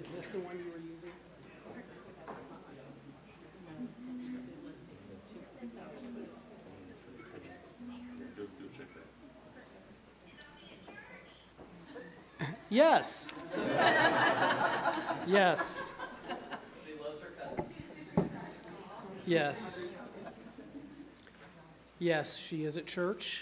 Is this the one you were using? Yes. Yes. She loves her cousins. Yes. Yes, she is at church.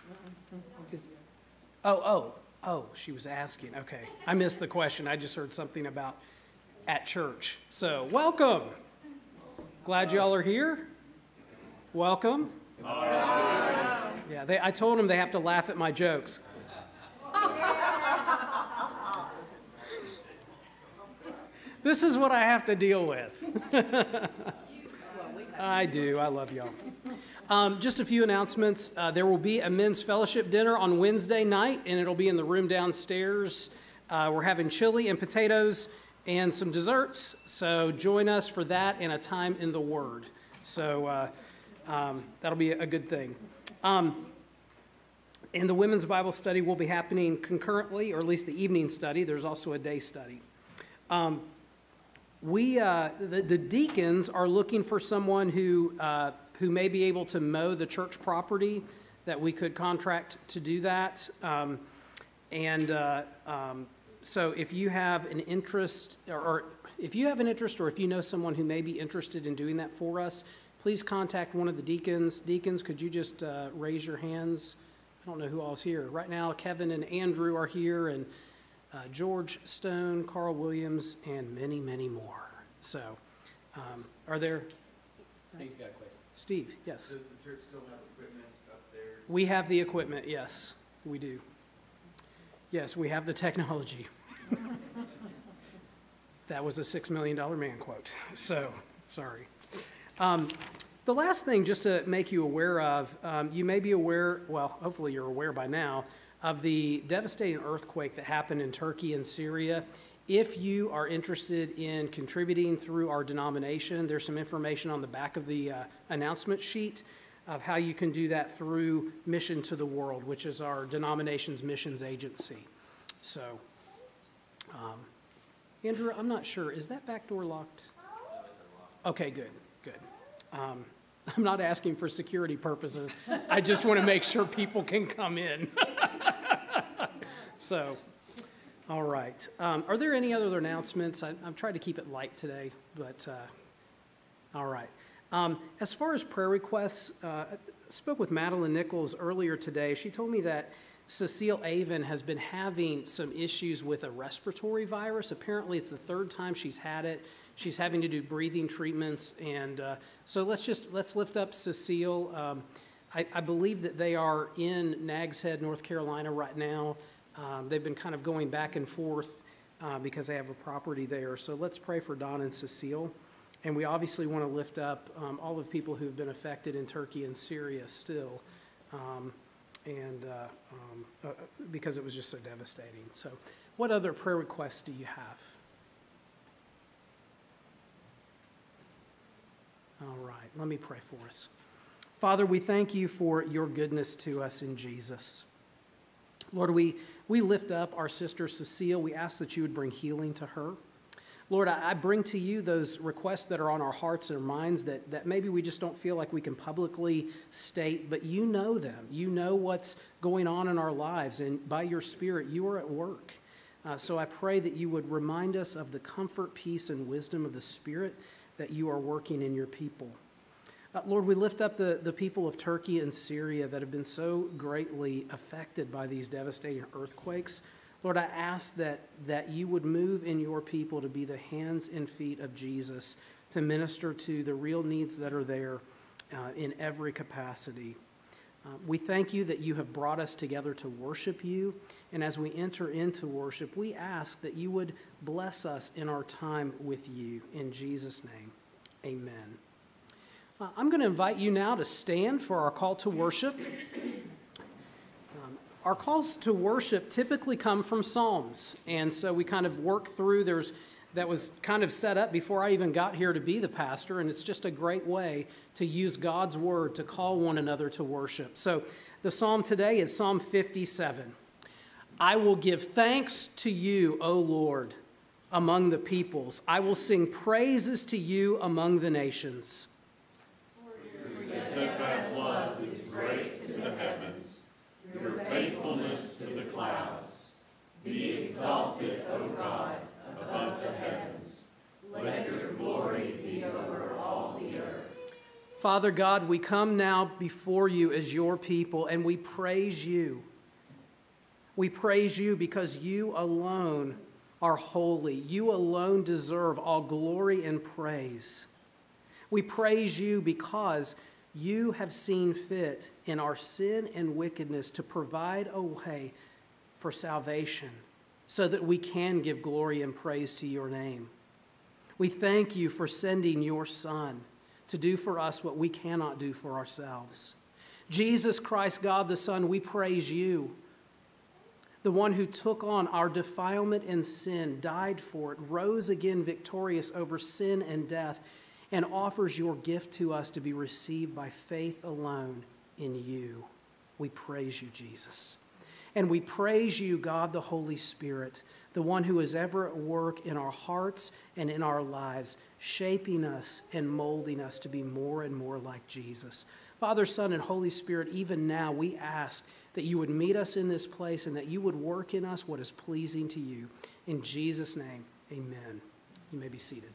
Oh, she was asking. Okay. I missed the question. I just heard something about at church. So, welcome. Glad y'all are here. Welcome. Yeah, I told them they have to laugh at my jokes. This is what I have to deal with. I do. I love y'all. Just a few announcements. There will be a men's fellowship dinner on Wednesday night, and it'll be in the room downstairs. We're having chili and potatoes and some desserts, so join us for that and a time in the Word. So that'll be a good thing. And the women's Bible study will be happening concurrently, or at least the evening study. There's also a day study. The deacons are looking for someone who may be able to mow the church property, that we could contract to do that. So if you have an interest, or if you know someone who may be interested in doing that for us, please contact one of the deacons. Deacons, could you just raise your hands? I don't know who all's here. Right now, Kevin and Andrew are here, and George Stone, Carl Williams, and many, many more. So, are there? Steve's got a question. Steve, yes. Does the church still have equipment up there? We have the equipment, yes, we do. Yes, we have the technology. That was a $6 million man quote, so sorry. The last thing, just to make you aware of, you may be aware, well, hopefully you're aware by now, of the devastating earthquake that happened in Turkey and Syria. If you are interested in contributing through our denomination, there's some information on the back of the announcement sheet of how you can do that through Mission to the World, which is our denomination's missions agency. So, Andrew, I'm not sure, is that back door locked? Okay, good. I'm not asking for security purposes. I just want to make sure people can come in. So, all right. Are there any other announcements? I'm trying to keep it light today, but all right. As far as prayer requests, I spoke with Madeline Nichols earlier today. She told me that Cecile Avon has been having some issues with a respiratory virus. Apparently, it's the third time she's had it. She's having to do breathing treatments, and so let's lift up Cecile. I believe that they are in Nags Head, North Carolina right now. They've been kind of going back and forth because they have a property there. So let's pray for Don and Cecile. And we obviously want to lift up all of the people who have been affected in Turkey and Syria still, because it was just so devastating. So what other prayer requests do you have? All right, let me pray for us. Father, we thank you for your goodness to us in Jesus. Lord, we lift up our sister Cecile. We ask that you would bring healing to her. Lord, I bring to you those requests that are on our hearts and minds that maybe we just don't feel like we can publicly state, but you know them. You know what's going on in our lives, and by your Spirit, you are at work. So I pray that you would remind us of the comfort, peace, and wisdom of the Spirit that you are working in your people. Lord, we lift up the people of Turkey and Syria that have been so greatly affected by these devastating earthquakes. Lord, I ask that you would move in your people to be the hands and feet of Jesus, to minister to the real needs that are there in every capacity. We thank you that you have brought us together to worship you, and as we enter into worship, we ask that you would bless us in our time with you. In Jesus' name, amen. I'm going to invite you now to stand for our call to worship. Our calls to worship typically come from Psalms, and so we kind of work through, that was kind of set up before I even got here to be the pastor, and it's just a great way to use God's word to call one another to worship. So the psalm today is Psalm 57. I will give thanks to you, O Lord. among the peoples. I will sing praises to you among the nations. Your steadfast love is great to the heavens, your faithfulness to the clouds. Be exalted, O God, above the heavens. Let your glory be over all the earth. Father God, we come now before you as your people, and we praise you. We praise you because you alone are holy. You alone deserve all glory and praise. We praise you because you have seen fit in our sin and wickedness to provide a way for salvation so that we can give glory and praise to your name. We thank you for sending your Son to do for us what we cannot do for ourselves. Jesus Christ, God the Son, we praise you, the one who took on our defilement and sin, died for it, rose again victorious over sin and death, and offers your gift to us to be received by faith alone in you. We praise you, Jesus. And we praise you, God the Holy Spirit, the one who is ever at work in our hearts and in our lives, shaping us and molding us to be more and more like Jesus. Father, Son, and Holy Spirit, even now we ask that you would meet us in this place and that you would work in us what is pleasing to you. In Jesus' name, amen. You may be seated.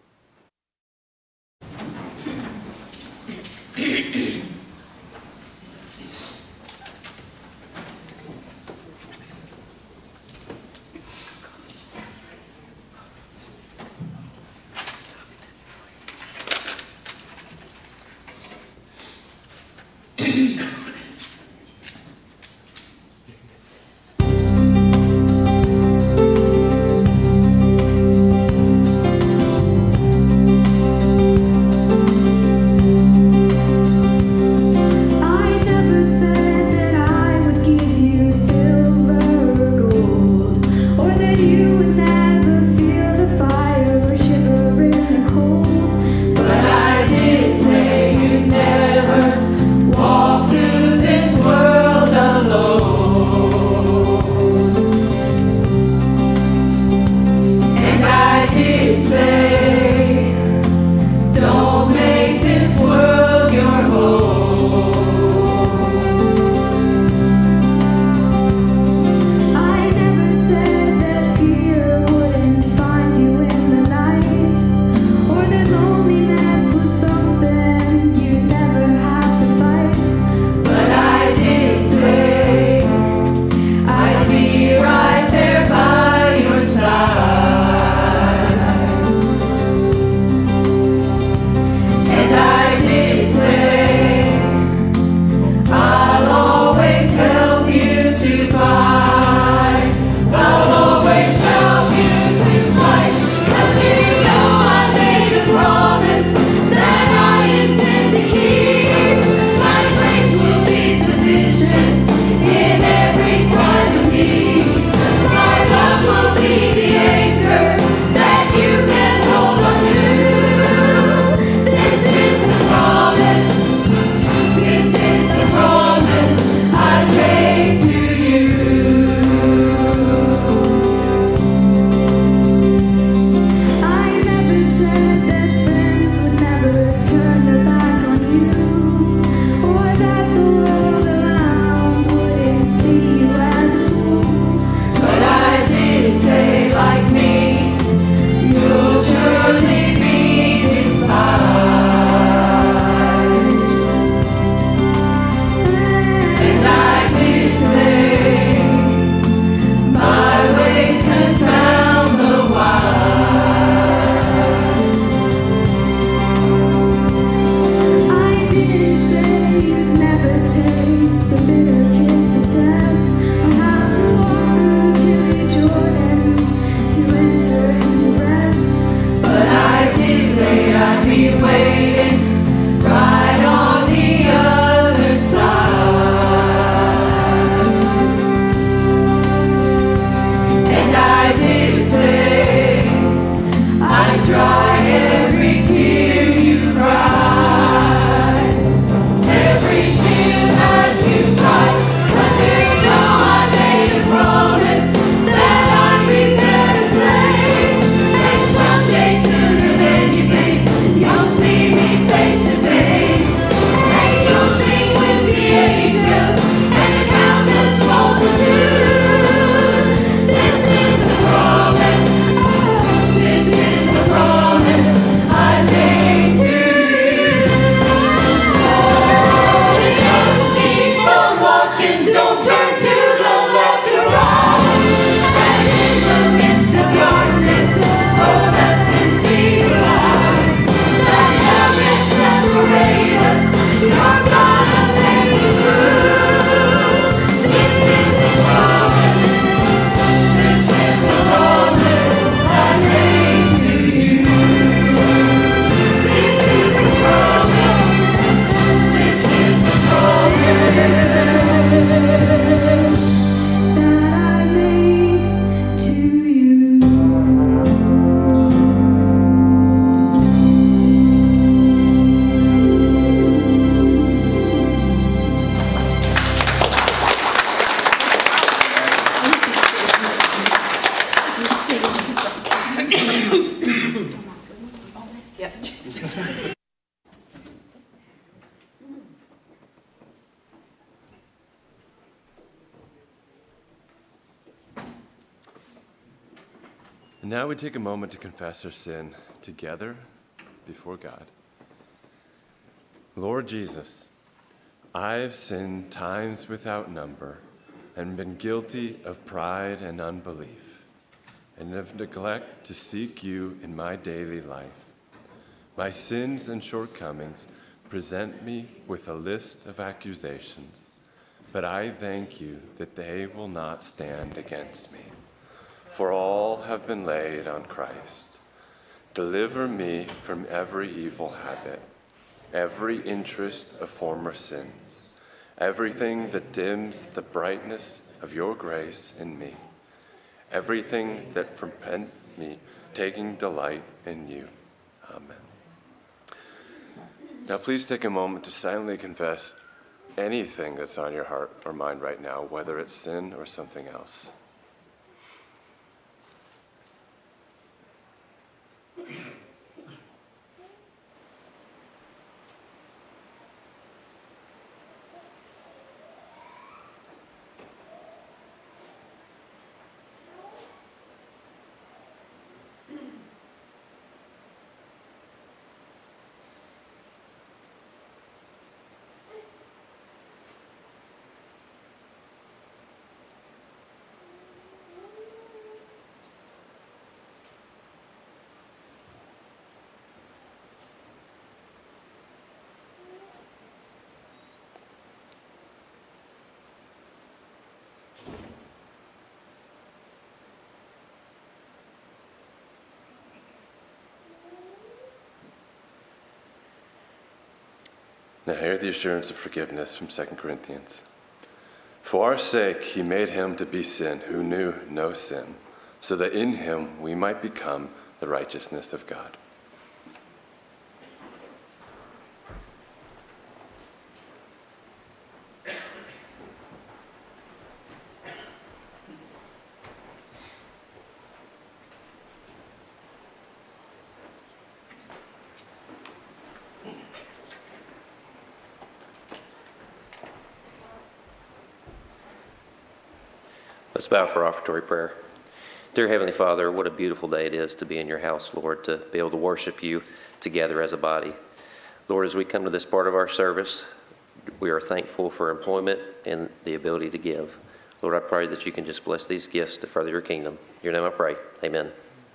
Now we take a moment to confess our sin together before God. Lord Jesus, I have sinned times without number and been guilty of pride and unbelief, and of neglect to seek you in my daily life. My sins and shortcomings present me with a list of accusations, but I thank you that they will not stand against me. For all have been laid on Christ. Deliver me from every evil habit, every interest of former sins, everything that dims the brightness of your grace in me, everything that prevents me taking delight in you. Amen. Now please take a moment to silently confess anything that's on your heart or mind right now, whether it's sin or something else. Now hear the assurance of forgiveness from 2 Corinthians. For our sake he made him to be sin who knew no sin, so that in him we might become the righteousness of God. Let's bow for offertory prayer. Dear Heavenly Father, what a beautiful day it is to be in your house, Lord, to be able to worship you together as a body. Lord, as we come to this part of our service, we are thankful for employment and the ability to give. Lord, I pray that you can just bless these gifts to further your kingdom. In your name I pray. Amen.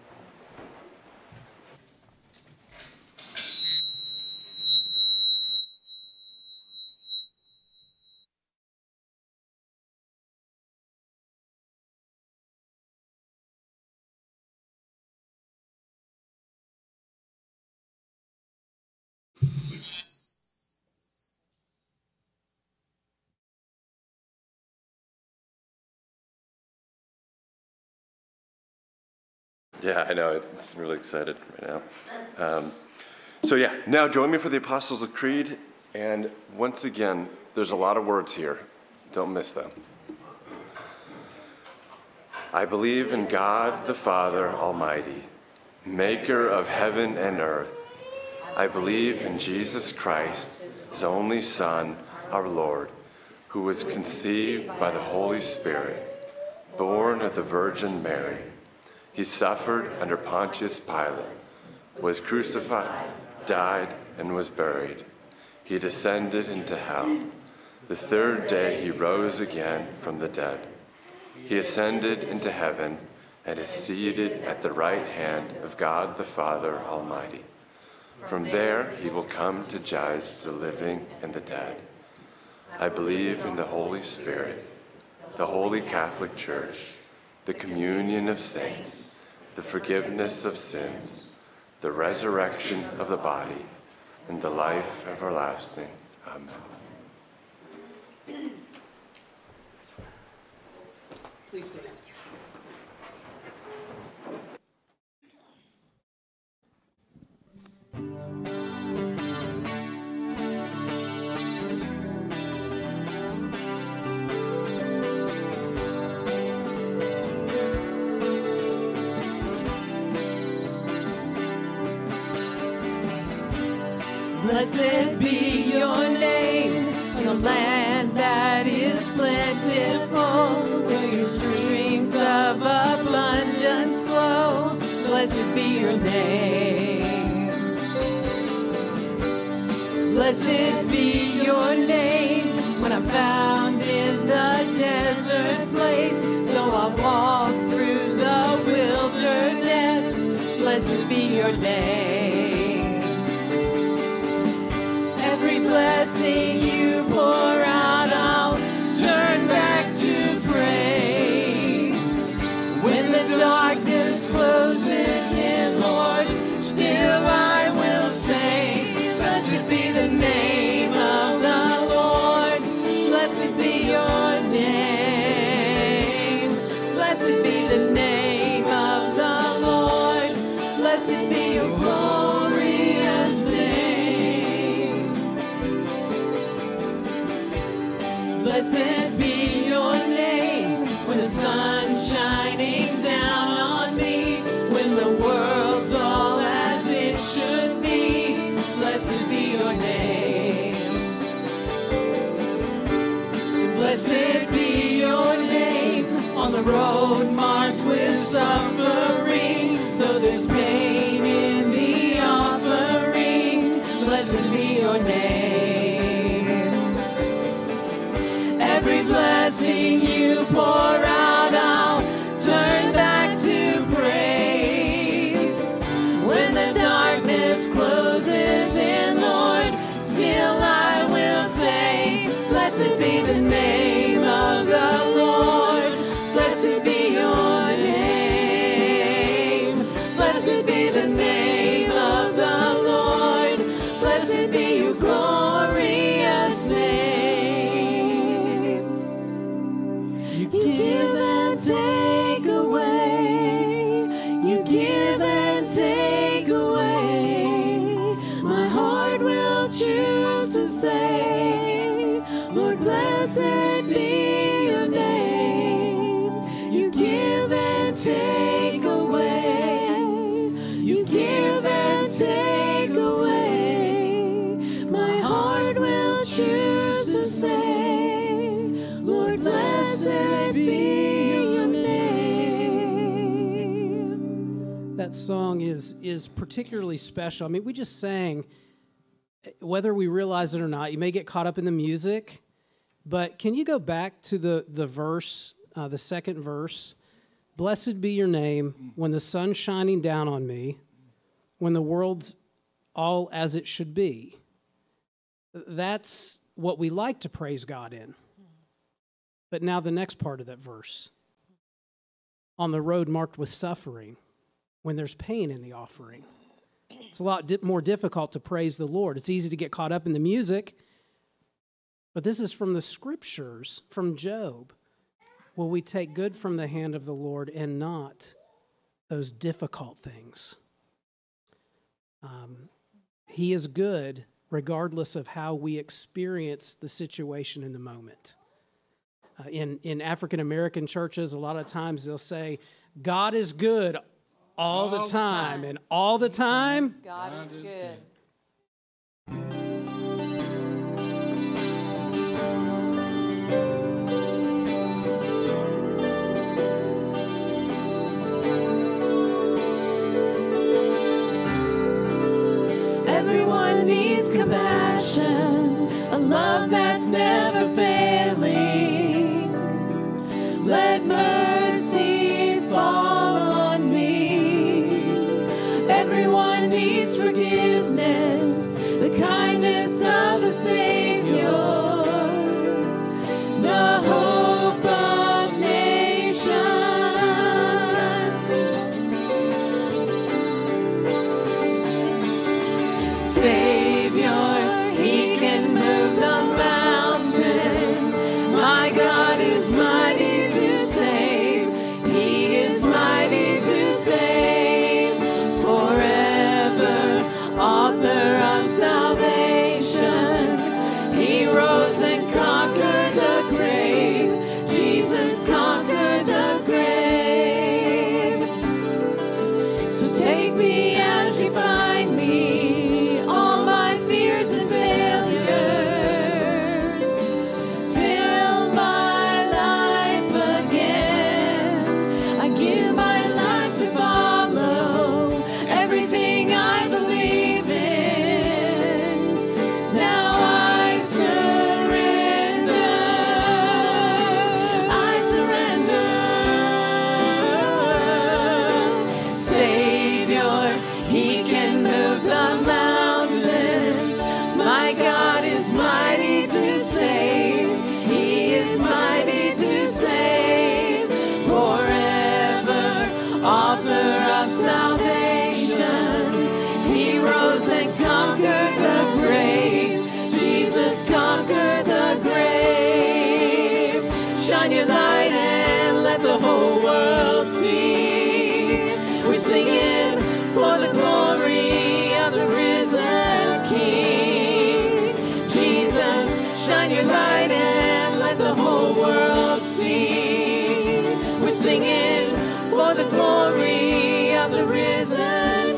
Yeah, I know. I'm really excited right now. Now join me for the Apostles' Creed. And once again, there's a lot of words here. Don't miss them. I believe in God the Father Almighty, maker of heaven and earth. I believe in Jesus Christ, his only Son, our Lord, who was conceived by the Holy Spirit, born of the Virgin Mary. He suffered under Pontius Pilate, was crucified, died, and was buried. He descended into hell. The third day he rose again from the dead. He ascended into heaven and is seated at the right hand of God the Father Almighty. From there he will come to judge the living and the dead. I believe in the Holy Spirit, the Holy Catholic Church, the communion of saints, the forgiveness of sins, the resurrection of the body, and the life everlasting. Amen. Please stand. Blessed be your name in a land that is plentiful, where your streams of abundance flow. blessed be your name. Blessed be your name when I'm found in the desert place. Though I walk through the wilderness, blessed be your name. Every blessing you pour out, I'll turn back to praise. When the darkness closes in, Lord, still I will say, blessed be the name of the Lord. Blessed be your name. Blessed be the name of the Lord. Blessed be your glorious name. Blessed be your name when the sun's shining down on me, when the world's all as it should be. Blessed be your name. Blessed be your name on the road marked with suffering, though there's pain in the offering. Blessed be your name. Every blessing you pour out, I'll turn back to praise. When the darkness closes in, Lord, still I will say, blessed be the name of the Lord. Blessed be your name. Blessed be the name of the Lord. Blessed be your glorious name. You give and take away. You give and take away. My heart will choose to say, Lord, blessed be your name. You give and take away. You give and take away. My heart will choose to say, Lord, blessed be your name. That song is particularly special. I mean, we just sang, whether we realize it or not, you may get caught up in the music, but can you go back to the verse, the second verse? Blessed be your name when the sun's shining down on me, when the world's all as it should be. That's what we like to praise God in. But now the next part of that verse. On the road marked with suffering, when there's pain in the offering. It's a lot more difficult to praise the Lord. It's easy to get caught up in the music, but this is from the scriptures, from Job. Will we take good from the hand of the Lord and not those difficult things? He is good regardless of how we experience the situation in the moment. In African American churches, a lot of times they'll say, God is good all the time. And all the time, God is good. Everyone needs compassion, a love that's never failing. Let mercy fall on me. Everyone needs forgiveness, the kindness of a Savior, the hope of nations. Savior, He can move the mountains. My God is mighty to save. My God is mighty to save. He is mighty to save. Forever, author of salvation. He rose and conquered the grave. Jesus conquered the grave. Shine your light and let the whole world see. We're singing for the glory of the risen King. Jesus, shine your light and let the whole world see. We're singing for the glory of the risen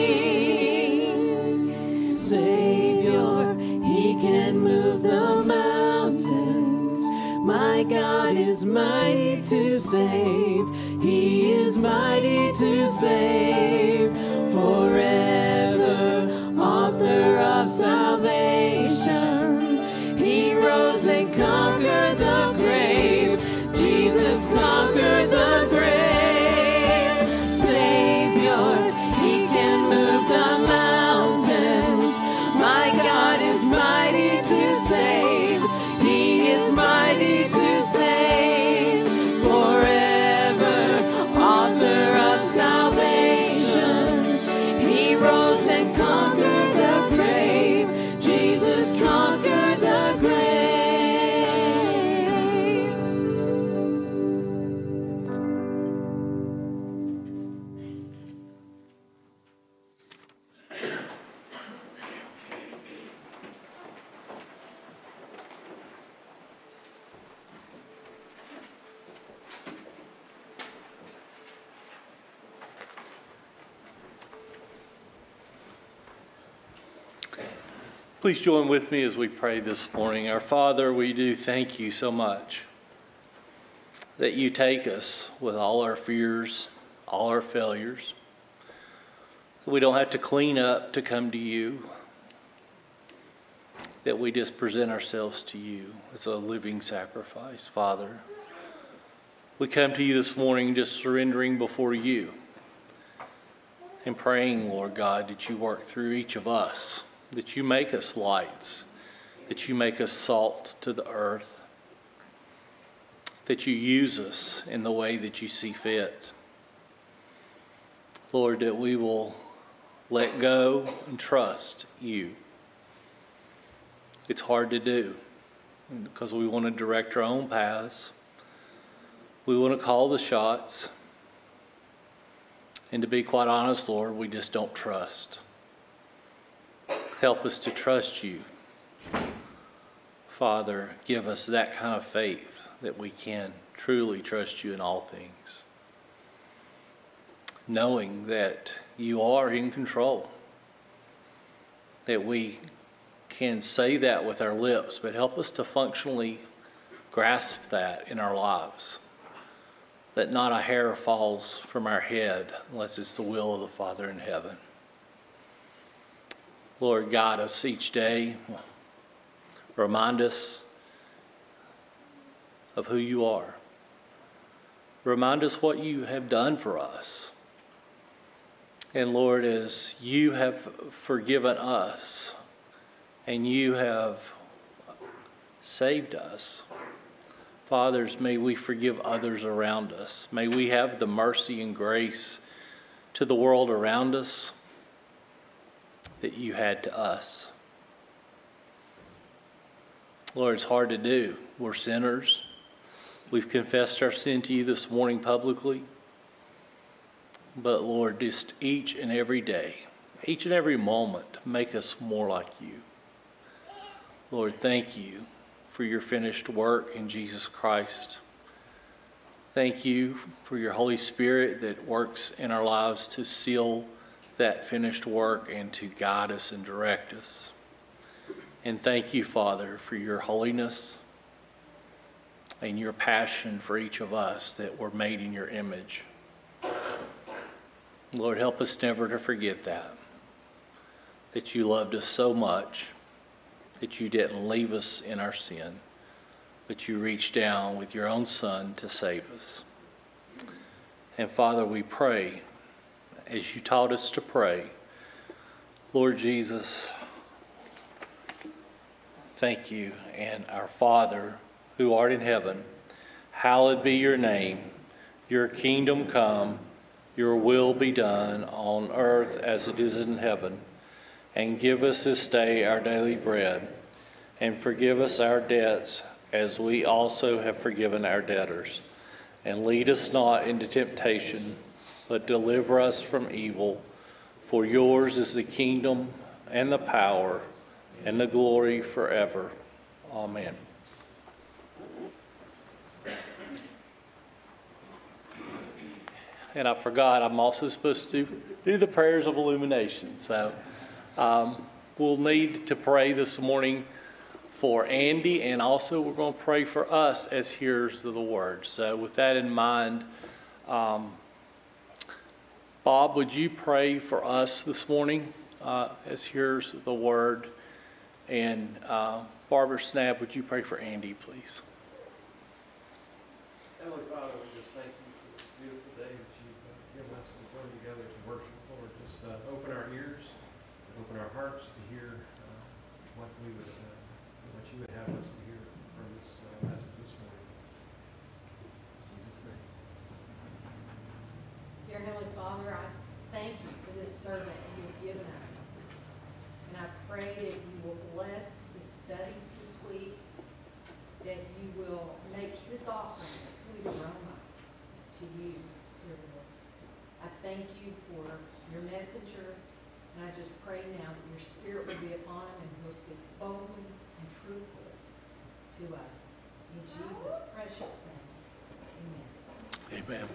King. Savior, he can move the mountains. My God is mighty to save. He is mighty to save. Forever, author of salvation. He rose and conquered the grave. Jesus conquered the grave. Savior, he can move the mountains. My God is mighty to save. He is mighty to save. Forever, author of salvation. He rose and conquered the grave. Jesus conquered the grave. Please join with me as we pray this morning. Our Father, we do thank you so much that you take us with all our fears, all our failures. We don't have to clean up to come to you, that we just present ourselves to you as a living sacrifice. Father, we come to you this morning just surrendering before you and praying, Lord God, that you work through each of us, that you make us lights, that you make us salt to the earth, that you use us in the way that you see fit. Lord, that we will let go and trust you. It's hard to do because we want to direct our own paths. We want to call the shots. And to be quite honest, Lord, we just don't trust. Help us to trust you. Father, give us that kind of faith that we can truly trust you in all things, knowing that you are in control, that we can say that with our lips, but help us to functionally grasp that in our lives, that not a hair falls from our head unless it's the will of the Father in heaven. Lord, guide us each day. Remind us of who you are. Remind us what you have done for us. And Lord, as you have forgiven us and you have saved us, fathers, may we forgive others around us. May we have the mercy and grace to the world around us that you had to us. Lord, it's hard to do. We're sinners. We've confessed our sin to you this morning publicly. But Lord, just each and every day, each and every moment, make us more like you. Lord, thank you for your finished work in Jesus Christ. Thank you for your Holy Spirit that works in our lives to seal that finished work and to guide us and direct us. And thank you, Father, for your holiness and your passion for each of us that were made in your image. Lord, help us never to forget that you loved us so much, that you didn't leave us in our sin, but you reached down with your own Son to save us. And Father, we pray, as you taught us to pray, Lord Jesus, thank you. And our Father, who art in heaven, hallowed be your name. Your kingdom come, your will be done on earth as it is in heaven. And give us this day our daily bread, and forgive us our debts as we also have forgiven our debtors. And lead us not into temptation, but deliver us from evil. For yours is the kingdom and the power and the glory forever. Amen. And I forgot, I'm also supposed to do the prayers of illumination. So we'll need to pray this morning for Andy, and also we're going to pray for us as hearers of the word. So with that in mind, Bob, would you pray for us this morning as hearers of the word? And Barbara Snap, would you pray for Andy, please? Heavenly Father, we just thank you for this beautiful day that you've given us to come together to worship. Lord, just open our ears, open our hearts to hear what you would have us to hear from this message this morning. In Jesus' name. Dear Heavenly Father, I thank you for this servant you've given us. And I pray that you will bless the studies this week, that you will make his offering a sweet aroma to you, dear Lord. I thank you for your messenger, and I just pray now that your spirit will be upon him and he'll speak boldly and truthfully to us. In Jesus' precious name, amen. Amen.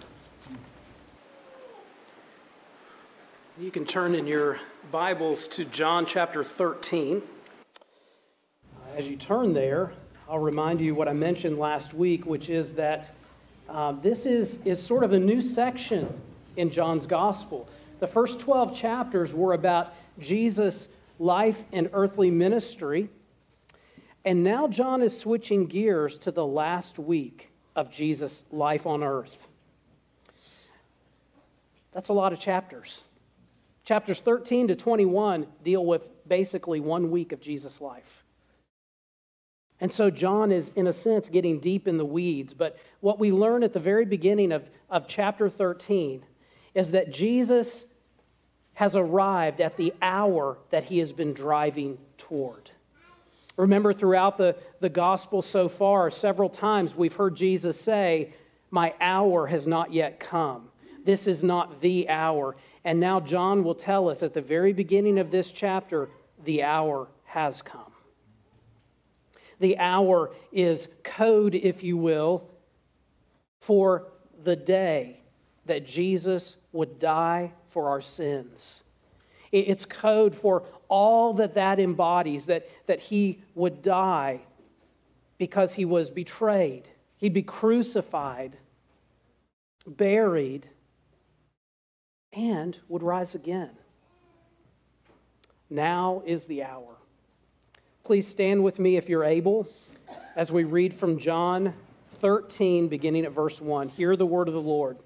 You can turn in your Bibles to John chapter 13. As you turn there, I'll remind you what I mentioned last week, which is that this is sort of a new section in John's gospel. The first 12 chapters were about Jesus' life and earthly ministry. And now John is switching gears to the last week of Jesus' life on earth. That's a lot of chapters. Chapters 13 to 21 deal with basically 1 week of Jesus' life. And so John is, in a sense, getting deep in the weeds. But what we learn at the very beginning of chapter 13 is that Jesus has arrived at the hour that he has been driving toward. Remember, throughout the gospel so far, several times we've heard Jesus say, "My hour has not yet come. This is not the hour." And now John will tell us at the very beginning of this chapter, the hour has come. The hour is code, if you will, for the day that Jesus would die for our sins. It's code for all that embodies, that he would die because he was betrayed. He'd be crucified, buried, and would rise again. Now is the hour. Please stand with me if you're able as we read from John 13, beginning at verse 1. Hear the word of the Lord.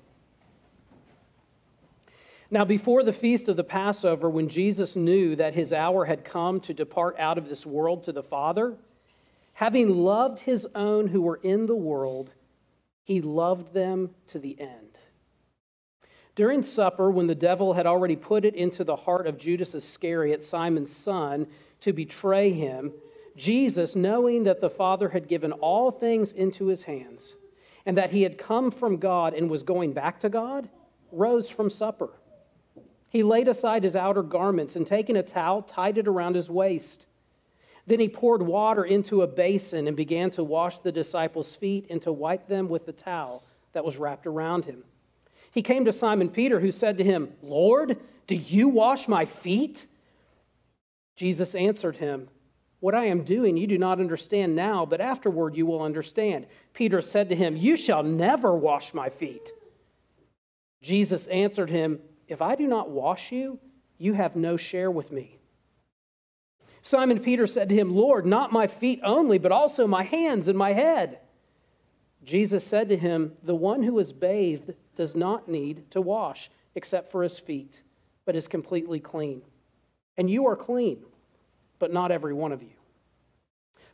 Now, before the feast of the Passover, when Jesus knew that his hour had come to depart out of this world to the Father, having loved his own who were in the world, he loved them to the end. During supper, when the devil had already put it into the heart of Judas Iscariot, Simon's son, to betray him, Jesus, knowing that the Father had given all things into his hands, and that he had come from God and was going back to God, rose from supper. He laid aside his outer garments and, taking a towel, tied it around his waist. Then he poured water into a basin and began to wash the disciples' feet and to wipe them with the towel that was wrapped around him. He came to Simon Peter, who said to him, "Lord, do you wash my feet?" Jesus answered him, "What I am doing you do not understand now, but afterward you will understand." Peter said to him, "You shall never wash my feet." Jesus answered him, "If I do not wash you, you have no share with me." Simon Peter said to him, "Lord, not my feet only, but also my hands and my head." Jesus said to him, "The one who is bathed does not need to wash except for his feet, but is completely clean. And you are clean, but not every one of you.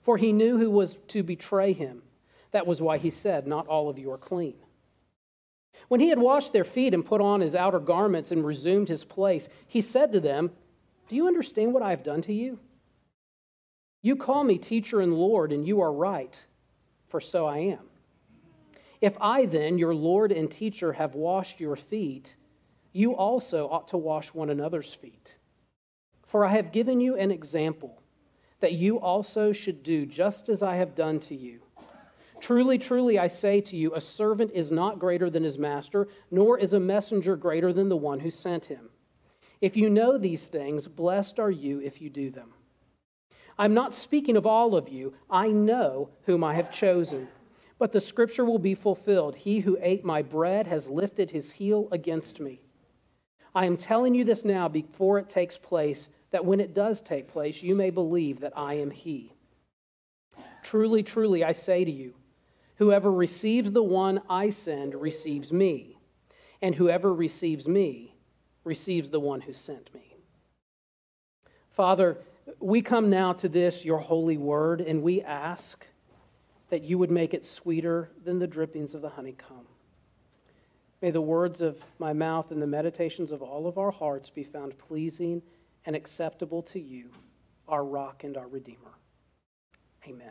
for he knew who was to betray him. That was why he said, "Not all of you are clean." When he had washed their feet and put on his outer garments and resumed his place, he said to them, "Do you understand what I have done to you? You call me teacher and Lord, and you are right, for so I am. If I then, your Lord and teacher, have washed your feet, you also ought to wash one another's feet. For I have given you an example, that you also should do just as I have done to you. Truly, truly, I say to you, a servant is not greater than his master, nor is a messenger greater than the one who sent him. If you know these things, blessed are you if you do them. I'm not speaking of all of you. I know whom I have chosen. But the scripture will be fulfilled. He who ate my bread has lifted his heel against me. I am telling you this now before it takes place, that when it does take place, you may believe that I am he. Truly, truly, I say to you, whoever receives the one I send receives me, and whoever receives me receives the one who sent me." Father, we come now to this, your holy word, and we ask that you would make it sweeter than the drippings of the honeycomb. May the words of my mouth and the meditations of all of our hearts be found pleasing and acceptable to you, our rock and our redeemer. Amen.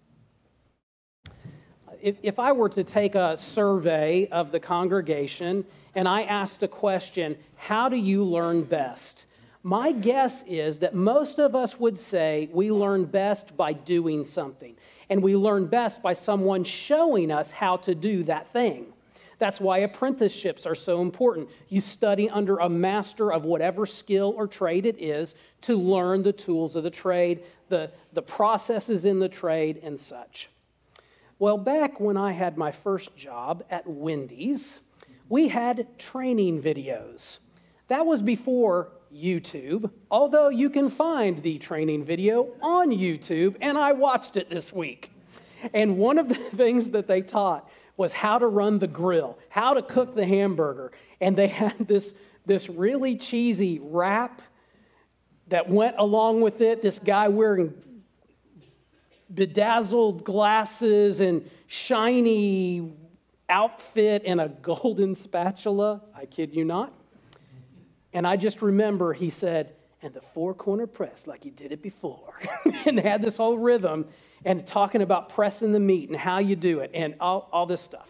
If I were to take a survey of the congregation and I asked the question, how do you learn best? My guess is that most of us would say we learn best by doing something. And we learn best by someone showing us how to do that thing. That's why apprenticeships are so important. You study under a master of whatever skill or trade it is to learn the tools of the trade, the processes in the trade and such. Well, back when I had my first job at Wendy's, we had training videos. That was before YouTube, although you can find the training video on YouTube, and I watched it this week. And one of the things that they taught was how to run the grill, how to cook the hamburger. And they had this really cheesy wrap that went along with it, this guy wearing bedazzled glasses and shiny outfit and a golden spatula. I kid you not. And I just remember he said, "And the four-corner press like you did it before." And they had this whole rhythm and talking about pressing the meat and how you do it and all this stuff.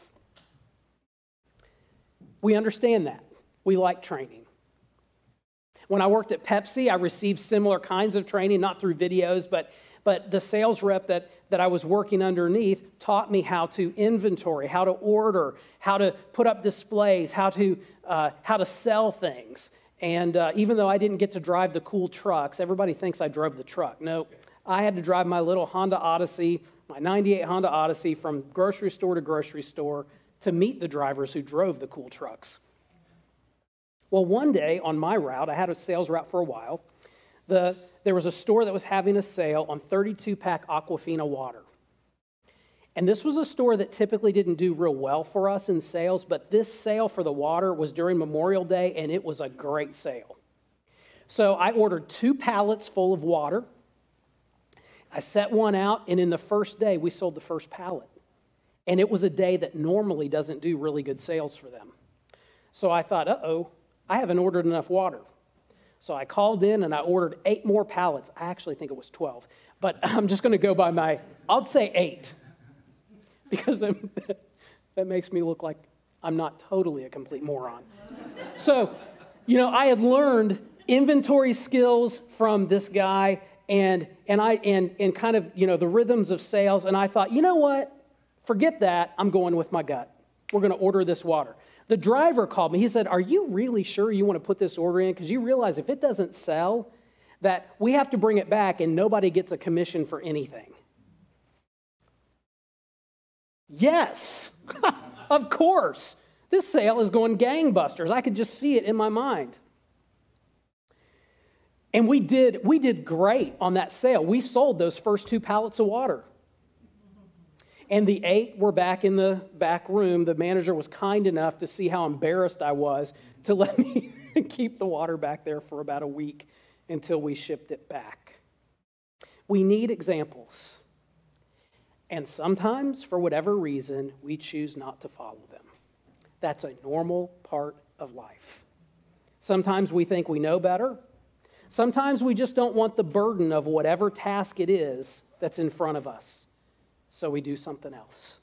We understand that. We like training. When I worked at Pepsi, I received similar kinds of training, not through videos, but the sales rep that I was working underneath taught me how to inventory, how to order, how to put up displays, how to sell things. And even though I didn't get to drive the cool trucks, everybody thinks I drove the truck. No, I had to drive my little Honda Odyssey, my 98 Honda Odyssey, from grocery store to grocery store to meet the drivers who drove the cool trucks. Well, one day on my route, I had a sales route for a while, there was a store that was having a sale on 32-pack Aquafina water. And this was a store that typically didn't do real well for us in sales, but this sale for the water was during Memorial Day, and it was a great sale. So I ordered 2 pallets full of water. I set one out, and in the first day, we sold the first pallet. And it was a day that normally doesn't do really good sales for them. So I thought, uh-oh, I haven't ordered enough water. So I called in, and I ordered 8 more pallets. I actually think it was 12. But I'm just going to go by I'll say 8. Because that makes me look like I'm not totally a complete moron. So, I had learned inventory skills from this guy and kind of, the rhythms of sales. And I thought, you know what? Forget that. I'm going with my gut. We're going to order this water. The driver called me. He said, "Are you really sure you want to put this order in? Because you realize if it doesn't sell, that we have to bring it back and nobody gets a commission for anything." Yes, of course. This sale is going gangbusters. I could just see it in my mind. And we did great on that sale. We sold those first 2 pallets of water. And the 8 were back in the back room. The manager was kind enough to see how embarrassed I was to let me keep the water back there for about a week until we shipped it back. We need examples. And sometimes, for whatever reason, we choose not to follow them. That's a normal part of life. Sometimes we think we know better. Sometimes we just don't want the burden of whatever task it is that's in front of us. So we do something else.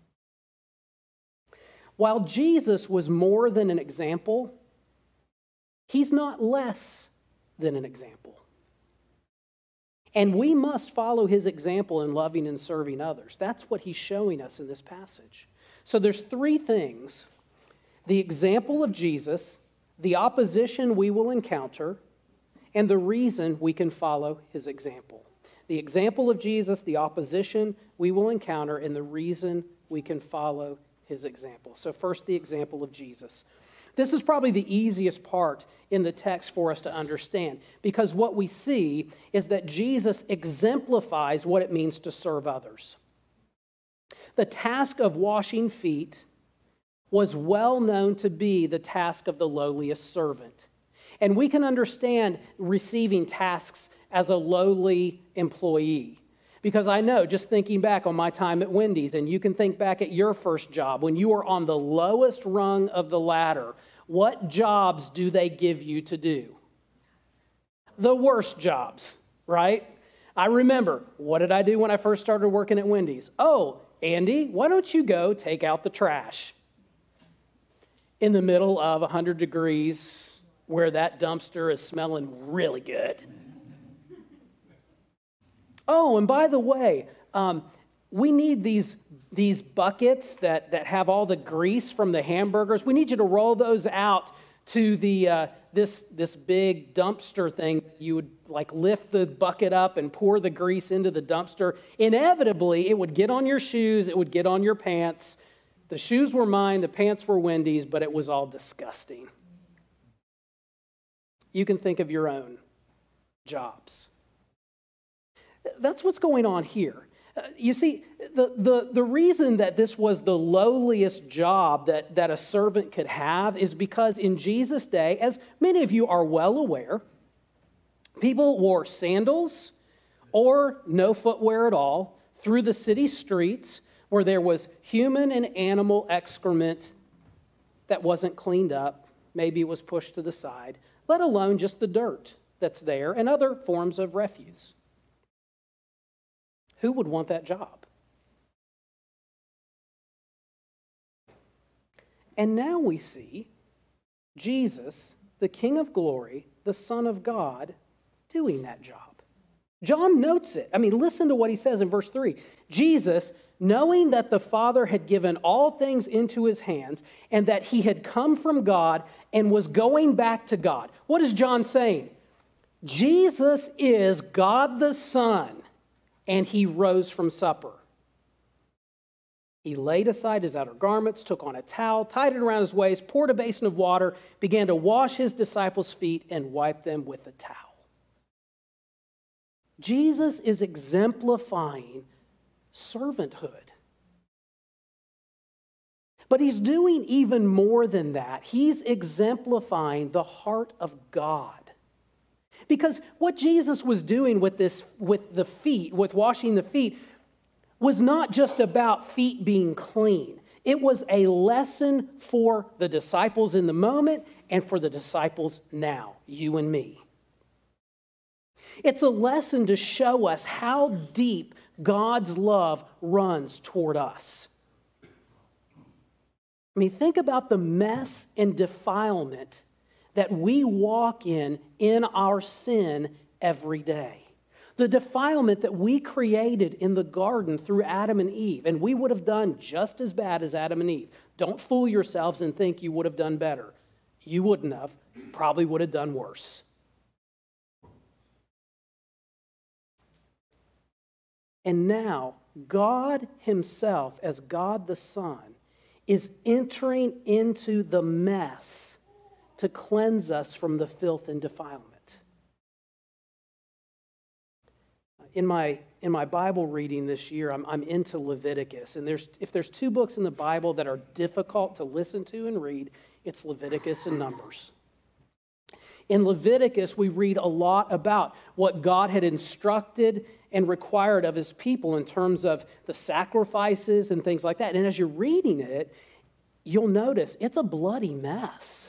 While Jesus was more than an example, he's not less than an example. And we must follow his example in loving and serving others. That's what he's showing us in this passage. So there's three things: the example of Jesus, the opposition we will encounter, and the reason we can follow his example. The example of Jesus, the opposition we will encounter, and the reason we can follow his example. So first, the example of Jesus. This is probably the easiest part in the text for us to understand, because what we see is that Jesus exemplifies what it means to serve others. The task of washing feet was well known to be the task of the lowliest servant. And we can understand receiving tasks as a lowly employee. Because I know, just thinking back on my time at Wendy's, and you can think back at your first job, when you were on the lowest rung of the ladder, what jobs do they give you to do? The worst jobs, right? I remember, what did I do when I first started working at Wendy's? Oh, Andy, why don't you go take out the trash? In the middle of 100 degrees, where that dumpster is smelling really good. Oh, and by the way, we need these buckets that have all the grease from the hamburgers. We need you to roll those out to the this big dumpster thing. You would like lift the bucket up and pour the grease into the dumpster. Inevitably, it would get on your shoes. It would get on your pants. The shoes were mine. The pants were Wendy's, but it was all disgusting. You can think of your own jobs. That's what's going on here. You see, the reason that this was the lowliest job that a servant could have is because in Jesus' day, as many of you are well aware, people wore sandals or no footwear at all through the city streets where there was human and animal excrement that wasn't cleaned up. Maybe it was pushed to the side, let alone just the dirt that's there and other forms of refuse. Who would want that job? And now we see Jesus, the King of Glory, the Son of God, doing that job. John notes it. I mean, listen to what he says in verse 3. Jesus, knowing that the Father had given all things into his hands and that he had come from God and was going back to God. What is John saying? Jesus is God the Son. And he rose from supper. He laid aside his outer garments, took on a towel, tied it around his waist, poured a basin of water, began to wash his disciples' feet, and wipe them with the towel. Jesus is exemplifying servanthood. But he's doing even more than that. He's exemplifying the heart of God. Because what Jesus was doing with the feet, with washing the feet, was not just about feet being clean. It was a lesson for the disciples in the moment and for the disciples now, you and me. It's a lesson to show us how deep God's love runs toward us. I mean, think about the mess and defilement that we walk in our sin every day. The defilement that we created in the garden through Adam and Eve, and we would have done just as bad as Adam and Eve. Don't fool yourselves and think you would have done better. You wouldn't have. Probably would have done worse. And now, God himself, as God the Son, is entering into the mess to cleanse us from the filth and defilement. In my Bible reading this year, I'm into Leviticus, and if there's two books in the Bible that are difficult to listen to and read, it's Leviticus and Numbers. In Leviticus, we read a lot about what God had instructed and required of his people in terms of the sacrifices and things like that. And as you're reading it, you'll notice it's a bloody mess.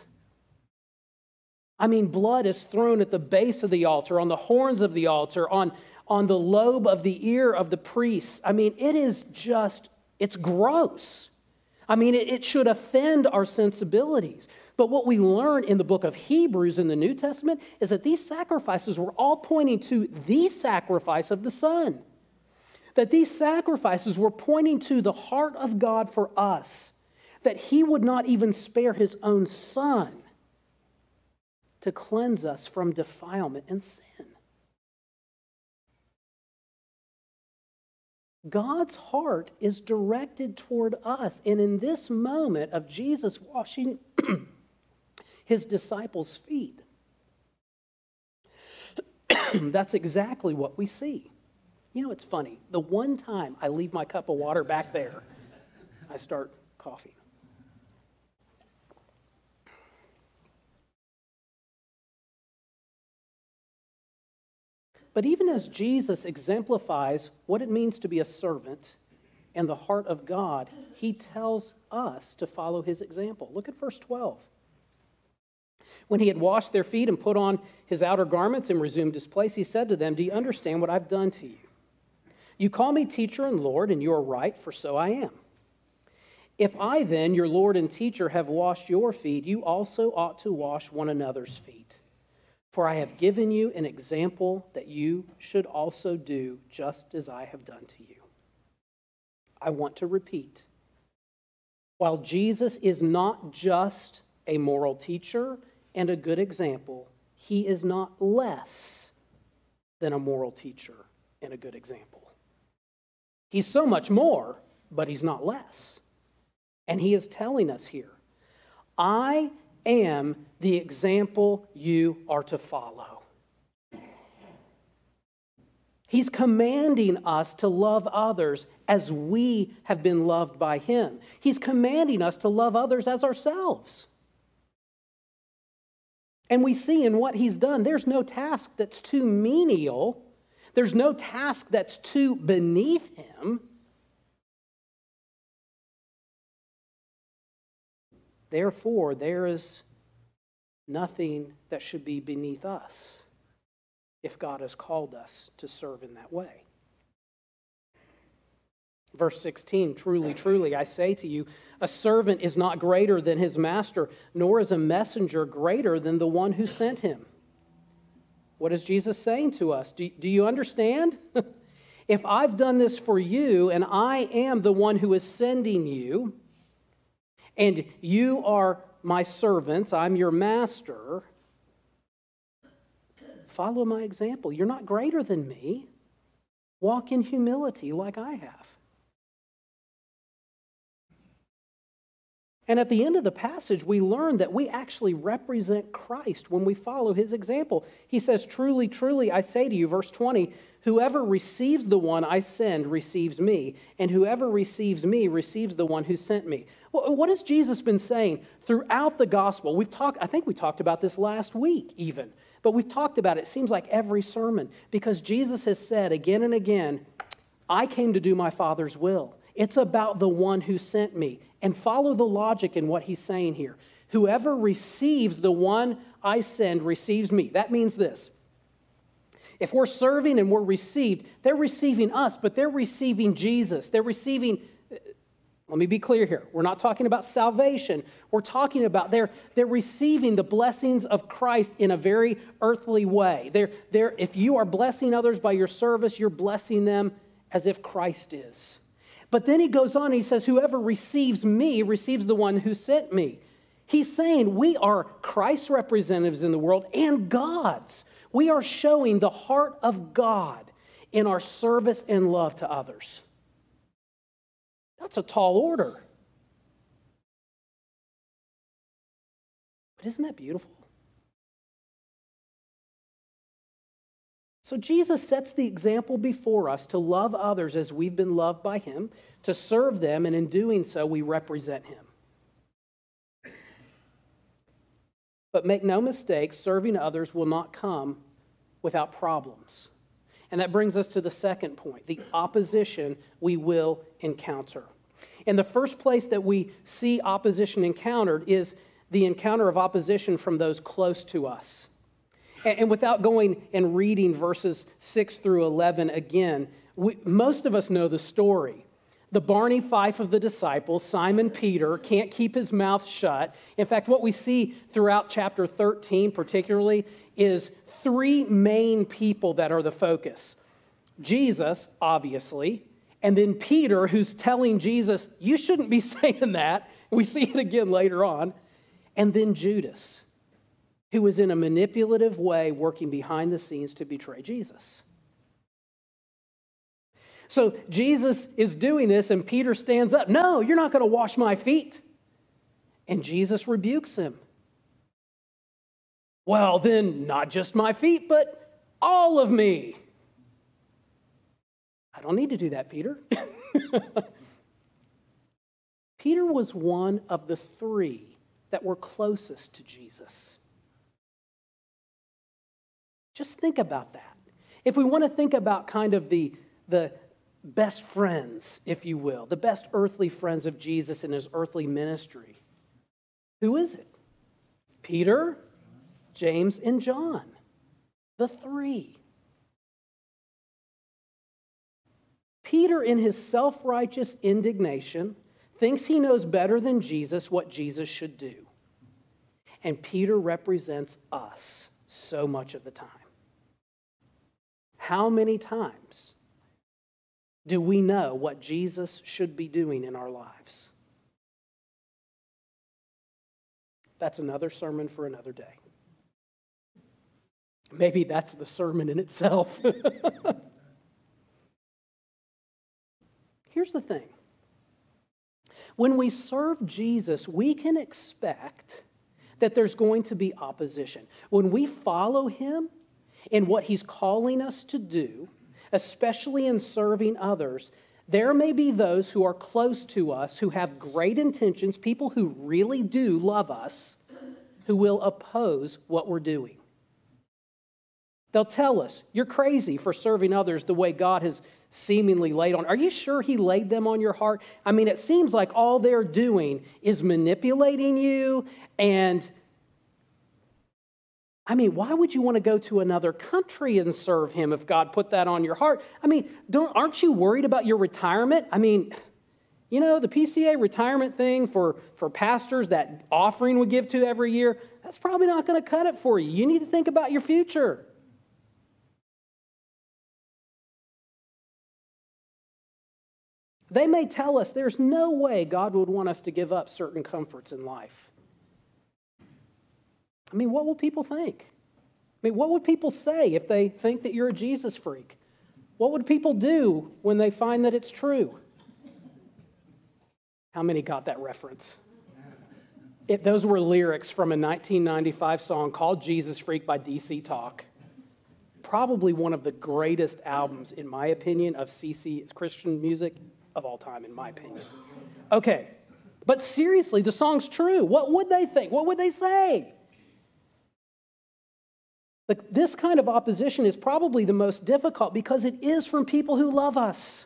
I mean, blood is thrown at the base of the altar, on the horns of the altar, on the lobe of the ear of the priests. I mean, it is just, it's gross. I mean, it should offend our sensibilities. But what we learn in the book of Hebrews in the New Testament is that these sacrifices were all pointing to the sacrifice of the Son. That these sacrifices were pointing to the heart of God for us. That he would not even spare his own Son to cleanse us from defilement and sin. God's heart is directed toward us. And in this moment of Jesus washing his disciples' feet, that's exactly what we see. You know, it's funny. The one time I leave my cup of water back there, I start coughing. But even as Jesus exemplifies what it means to be a servant and the heart of God, he tells us to follow his example. Look at verse 12. When he had washed their feet and put on his outer garments and resumed his place, he said to them, "Do you understand what I've done to you? You call me teacher and Lord, and you are right, for so I am. If I then, your Lord and teacher, have washed your feet, you also ought to wash one another's feet. For I have given you an example that you should also do just as I have done to you." I want to repeat. While Jesus is not just a moral teacher and a good example, he is not less than a moral teacher and a good example. He's so much more, but he's not less. And he is telling us here, I am the example you are to follow. He's commanding us to love others as we have been loved by him. He's commanding us to love others as ourselves. And we see in what he's done, there's no task that's too menial. There's no task that's too beneath him. Therefore, there is nothing that should be beneath us if God has called us to serve in that way. Verse 16, truly, truly, I say to you, a servant is not greater than his master, nor is a messenger greater than the one who sent him. What is Jesus saying to us? Do you understand? If I've done this for you, and I am the one who is sending you, and you are my servants, I'm your master, follow my example. You're not greater than me. Walk in humility like I have. And at the end of the passage, we learn that we actually represent Christ when we follow his example. He says, truly, truly, I say to you, verse 20, whoever receives the one I send receives me, and whoever receives me receives the one who sent me. Well, what has Jesus been saying throughout the gospel? I think we talked about this last week even, but we've talked about it seems like every sermon, because Jesus has said again and again, I came to do my Father's will. It's about the one who sent me. And follow the logic in what he's saying here. Whoever receives the one I send receives me. That means this. If we're serving and we're received, they're receiving us, but they're receiving Jesus. They're receiving, let me be clear here. We're not talking about salvation. We're talking about they're receiving the blessings of Christ in a very earthly way. If you are blessing others by your service, you're blessing them as if Christ is. But then he goes on and he says, whoever receives me receives the one who sent me. He's saying we are Christ's representatives in the world and God's. We are showing the heart of God in our service and love to others. That's a tall order. But isn't that beautiful? So Jesus sets the example before us to love others as we've been loved by him, to serve them, and in doing so, we represent him. But make no mistake, serving others will not come without problems. And that brings us to the second point, the opposition we will encounter. And the first place that we see opposition encountered is the encounter of opposition from those close to us. And without going and reading verses 6 through 11 again, most of us know the story. The Barney Fife of the disciples, Simon Peter, can't keep his mouth shut. In fact, what we see throughout chapter 13 particularly is three main people that are the focus. Jesus, obviously, and then Peter, who's telling Jesus, you shouldn't be saying that. We see it again later on. And then Judas, who is in a manipulative way working behind the scenes to betray Jesus. So Jesus is doing this, and Peter stands up. No, you're not going to wash my feet. And Jesus rebukes him. Well, then, not just my feet, but all of me. I don't need to do that, Peter. Peter was one of the three that were closest to Jesus. Just think about that. If we want to think about kind of the best friends, if you will, the best earthly friends of Jesus in his earthly ministry, who is it? Peter, James, and John, the three. Peter, in his self-righteous indignation, thinks he knows better than Jesus what Jesus should do. And Peter represents us so much of the time. How many times do we know what Jesus should be doing in our lives? That's another sermon for another day. Maybe that's the sermon in itself. Here's the thing. When we serve Jesus, we can expect that there's going to be opposition. When we follow him in what he's calling us to do, especially in serving others, there may be those who are close to us who have great intentions, people who really do love us, who will oppose what we're doing. They'll tell us, you're crazy for serving others the way God has seemingly laid on. Are you sure he laid them on your heart? I mean, it seems like all they're doing is manipulating you. And I mean, why would you want to go to another country and serve him if God put that on your heart? I mean, aren't you worried about your retirement? I mean, you know, the PCA retirement thing for pastors, that offering we give to every year, that's probably not going to cut it for you. You need to think about your future. They may tell us there's no way God would want us to give up certain comforts in life. I mean, what will people think? I mean, what would people say if they think that you're a Jesus freak? What would people do when they find that it's true? How many got that reference? Those were lyrics from a 1995 song called Jesus Freak by DC Talk. Probably one of the greatest albums, in my opinion, of CC Christian music of all time, in my opinion. Okay, but seriously, the song's true. What would they think? What would they say? Like, this kind of opposition is probably the most difficult because it is from people who love us.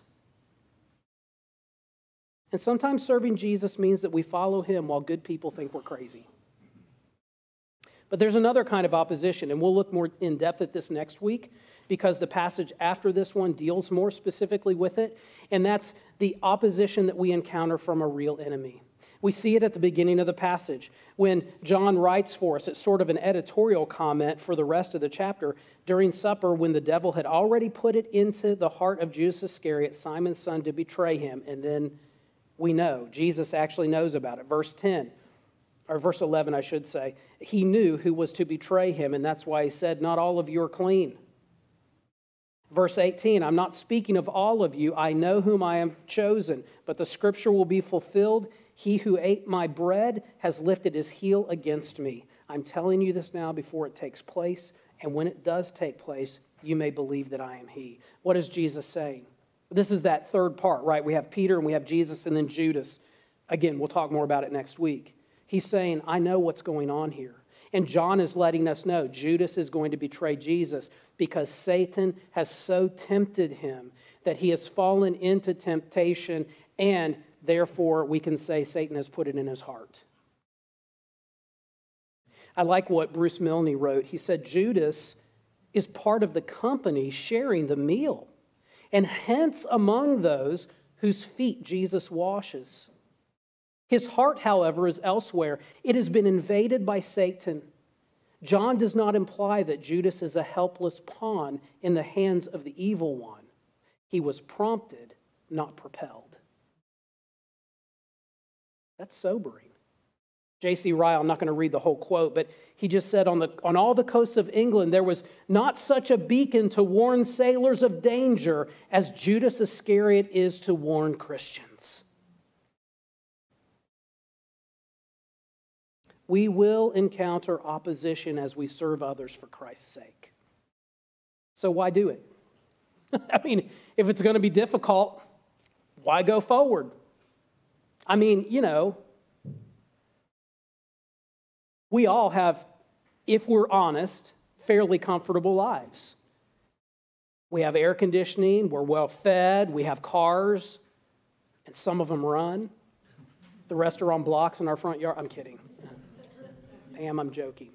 And sometimes serving Jesus means that we follow him while good people think we're crazy. But there's another kind of opposition, and we'll look more in depth at this next week because the passage after this one deals more specifically with it, and that's the opposition that we encounter from a real enemy. We see it at the beginning of the passage. When John writes for us, it's sort of an editorial comment for the rest of the chapter. During supper, when the devil had already put it into the heart of Judas Iscariot, Simon's son, to betray him, and then we know, Jesus actually knows about it. Verse 10. Or verse 11, I should say, he knew who was to betray him, and that's why he said, not all of you are clean. Verse 18, I'm not speaking of all of you. I know whom I have chosen, but the scripture will be fulfilled. He who ate my bread has lifted his heel against me. I'm telling you this now before it takes place, and when it does take place, you may believe that I am he. What is Jesus saying? This is that third part, right? We have Peter and we have Jesus and then Judas. Again, we'll talk more about it next week. He's saying, I know what's going on here. And John is letting us know Judas is going to betray Jesus because Satan has so tempted him that he has fallen into temptation, and therefore we can say Satan has put it in his heart. I like what Bruce Milne wrote. He said, Judas is part of the company sharing the meal, and hence among those whose feet Jesus washes. His heart, however, is elsewhere. It has been invaded by Satan. John does not imply that Judas is a helpless pawn in the hands of the evil one. He was prompted, not propelled. That's sobering. J.C. Ryle, I'm not going to read the whole quote, but he just said, on all the coasts of England, there was not such a beacon to warn sailors of danger as Judas Iscariot is to warn Christians. We will encounter opposition as we serve others for Christ's sake. So why do it? I mean, if it's going to be difficult, why go forward? I mean, we all have, if we're honest, fairly comfortable lives. We have air conditioning, we're well fed, we have cars, and some of them run. The rest are on blocks in our front yard. I'm kidding. Pam, I'm joking.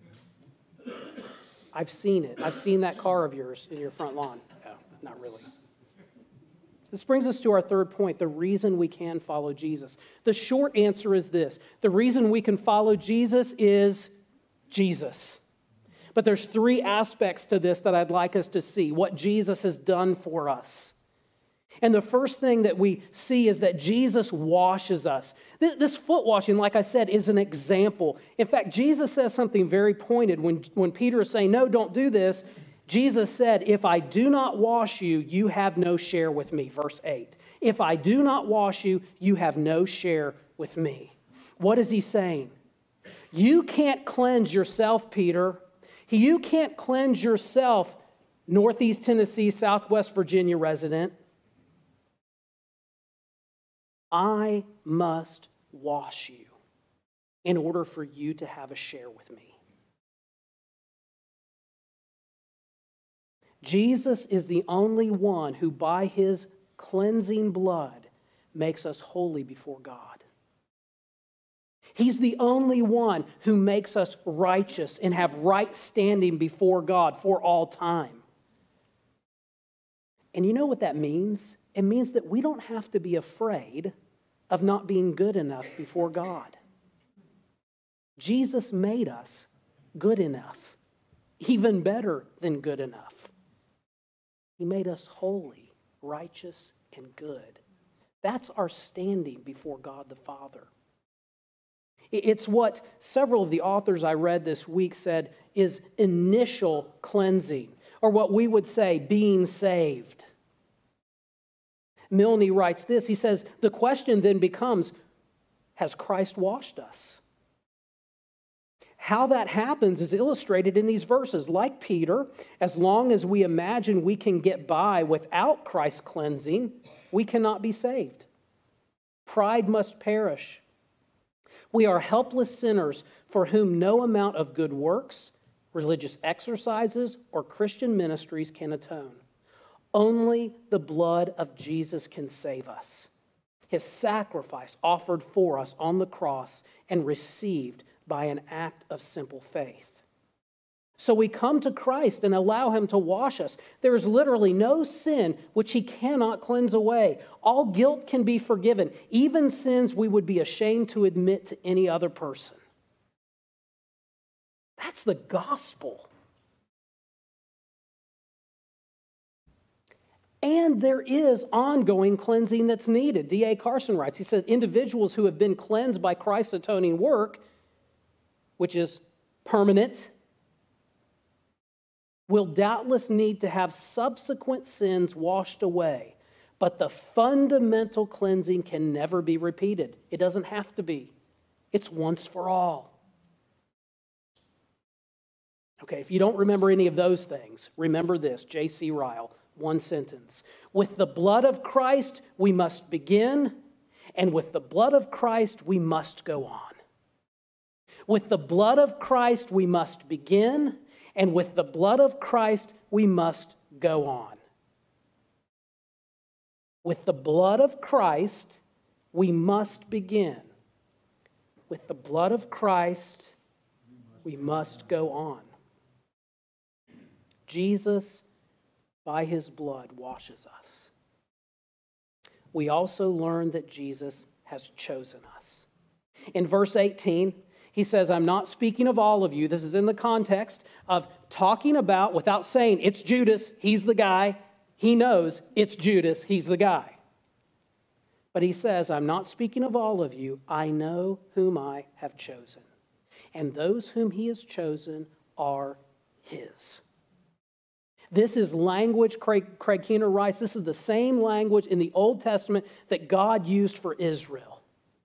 I've seen it. I've seen that car of yours in your front lawn. No, not really. This brings us to our third point, the reason we can follow Jesus. The short answer is this. The reason we can follow Jesus is Jesus. But there's three aspects to this that I'd like us to see, what Jesus has done for us. And the first thing that we see is that Jesus washes us. This foot washing, like I said, is an example. In fact, Jesus says something very pointed when Peter is saying, no, don't do this. Jesus said, if I do not wash you, you have no share with me. Verse 8. If I do not wash you, you have no share with me. What is he saying? You can't cleanse yourself, Peter. You can't cleanse yourself, Northeast Tennessee, Southwest Virginia resident. I must wash you in order for you to have a share with me. Jesus is the only one who, by his cleansing blood, makes us holy before God. He's the only one who makes us righteous and have right standing before God for all time. And you know what that means? It means that we don't have to be afraid of not being good enough before God. Jesus made us good enough, even better than good enough. He made us holy, righteous, and good. That's our standing before God the Father. It's what several of the authors I read this week said is initial cleansing, or what we would say being saved. Milne writes this. He says, the question then becomes, has Christ washed us? How that happens is illustrated in these verses. Like Peter, as long as we imagine we can get by without Christ's cleansing, we cannot be saved. Pride must perish. We are helpless sinners for whom no amount of good works, religious exercises, or Christian ministries can atone. Only the blood of Jesus can save us. His sacrifice offered for us on the cross and received by an act of simple faith. So we come to Christ and allow him to wash us. There is literally no sin which he cannot cleanse away. All guilt can be forgiven, even sins we would be ashamed to admit to any other person. That's the gospel. And there is ongoing cleansing that's needed. D.A. Carson writes, he said, individuals who have been cleansed by Christ's atoning work, which is permanent, will doubtless need to have subsequent sins washed away. But the fundamental cleansing can never be repeated. It doesn't have to be. It's once for all. Okay, if you don't remember any of those things, remember this, J.C. Ryle, one sentence. With the blood of Christ, we must begin, and with the blood of Christ, we must go on. With the blood of Christ we must begin, and with the blood of Christ we must go on. With the blood of Christ we must begin. With the blood of Christ we must go on. Jesus, by his blood, washes us. We also learn that Jesus has chosen us. In verse 18, he says, I'm not speaking of all of you. This is in the context of talking about, without saying, it's Judas, he's the guy. He knows it's Judas, he's the guy. But he says, I'm not speaking of all of you. I know whom I have chosen. And those whom he has chosen are his. This is language, Craig Keener writes, this is the same language in the Old Testament that God used for Israel.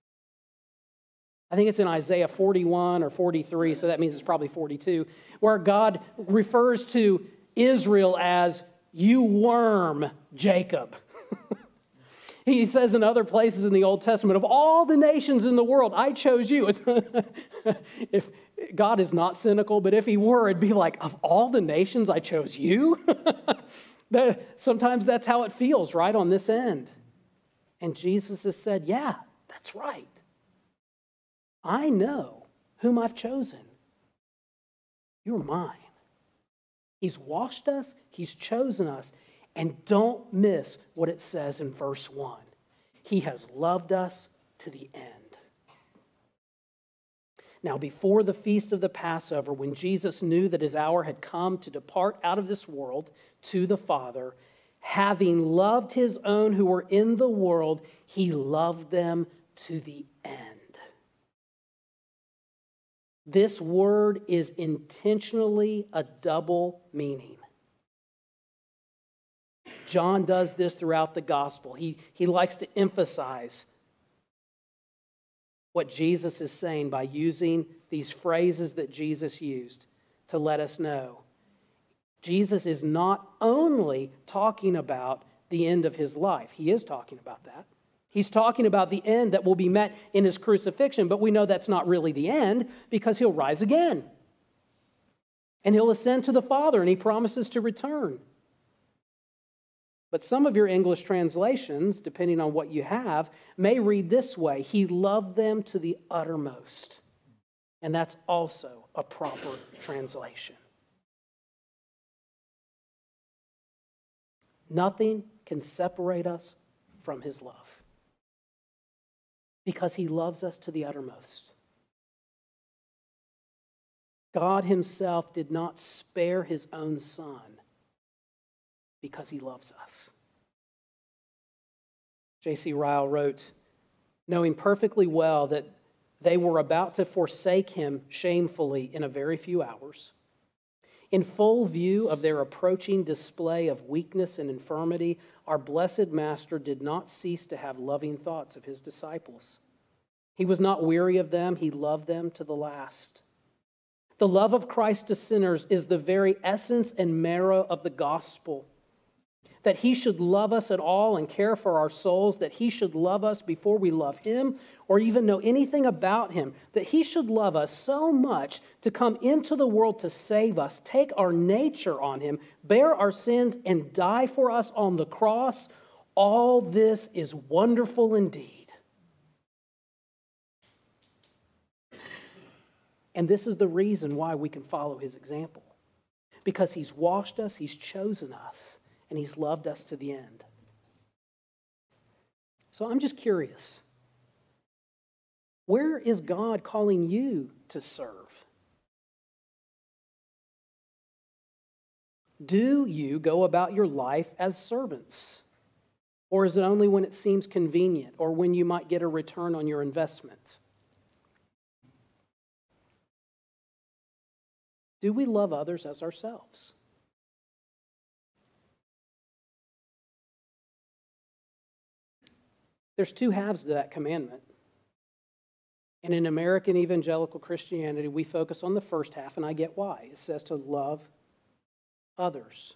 I think it's in Isaiah 41 or 43, so that means it's probably 42, where God refers to Israel as, you worm, Jacob. He says in other places in the Old Testament, of all the nations in the world, I chose you. If God is not cynical, but if he were, it'd be like, of all the nations, I chose you? Sometimes that's how it feels, right, on this end. And Jesus has said, yeah, that's right. I know whom I've chosen. You're mine. He's washed us. He's chosen us. And don't miss what it says in verse 1. He has loved us to the end. Now, before the feast of the Passover, when Jesus knew that his hour had come to depart out of this world to the Father, having loved his own who were in the world, he loved them to the end. This word is intentionally a double meaning. John does this throughout the gospel. He likes to emphasize what Jesus is saying by using these phrases that Jesus used to let us know. Jesus is not only talking about the end of his life. He is talking about that. He's talking about the end that will be met in his crucifixion, but we know that's not really the end because he'll rise again. And he'll ascend to the Father, and he promises to return. But some of your English translations, depending on what you have, may read this way: he loved them to the uttermost. And that's also a proper translation. Nothing can separate us from his love, because he loves us to the uttermost. God himself did not spare his own son because he loves us. J.C. Ryle wrote, knowing perfectly well that they were about to forsake him shamefully in a very few hours, in full view of their approaching display of weakness and infirmity, our blessed Master did not cease to have loving thoughts of his disciples. He was not weary of them. He loved them to the last. The love of Christ to sinners is the very essence and marrow of the gospel. That he should love us at all and care for our souls, that he should love us before we love him or even know anything about him, that he should love us so much to come into the world to save us, take our nature on him, bear our sins, and die for us on the cross. All this is wonderful indeed. And this is the reason why we can follow his example. Because he's washed us, he's chosen us, and he's loved us to the end. So I'm just curious. Where is God calling you to serve? Do you go about your life as servants? Or is it only when it seems convenient or when you might get a return on your investment? Do we love others as ourselves? There's two halves to that commandment. And in American evangelical Christianity, we focus on the first half, and I get why. It says to love others.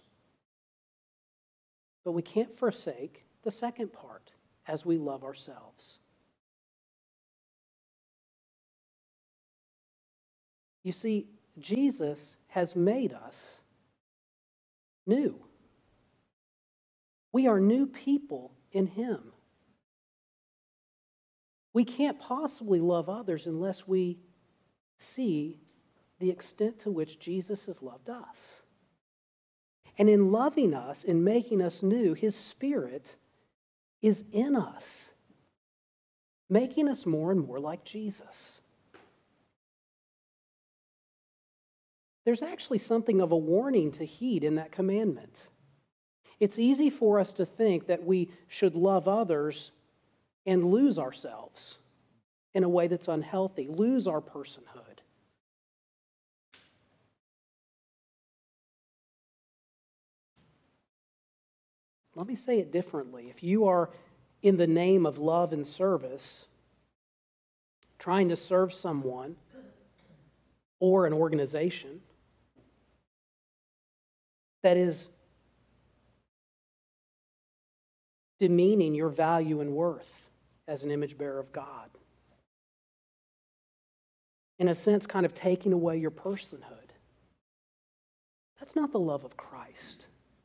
But we can't forsake the second part, as we love ourselves. You see, Jesus has made us new. We are new people in Him. We can't possibly love others unless we see the extent to which Jesus has loved us. And in loving us, in making us new, His Spirit is in us, making us more and more like Jesus. There's actually something of a warning to heed in that commandment. It's easy for us to think that we should love others and lose ourselves in a way that's unhealthy, lose our personhood. Let me say it differently. If you are, in the name of love and service, trying to serve someone or an organization that is demeaning your value and worth as an image bearer of God, in a sense, kind of taking away your personhood, that's not the love of Christ.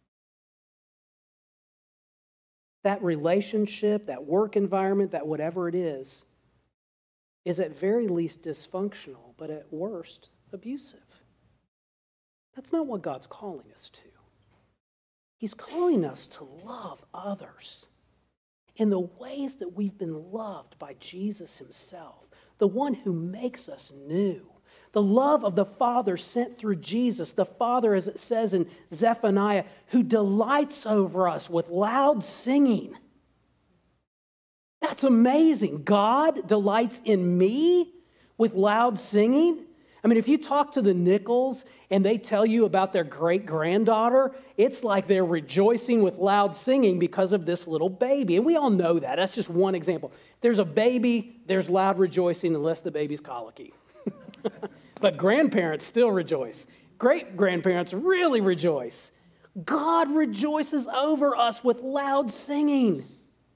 That relationship, that work environment, that whatever it is at very least dysfunctional, but at worst, abusive. That's not what God's calling us to. He's calling us to love others in the ways that we've been loved by Jesus Himself, the one who makes us new. The love of the Father sent through Jesus, the Father, as it says in Zephaniah, who delights over us with loud singing. That's amazing. God delights in me with loud singing. I mean, if you talk to the Nichols and they tell you about their great-granddaughter, it's like they're rejoicing with loud singing because of this little baby. And we all know that. That's just one example. If there's a baby, there's loud rejoicing unless the baby's colicky. But grandparents still rejoice. Great-grandparents really rejoice. God rejoices over us with loud singing.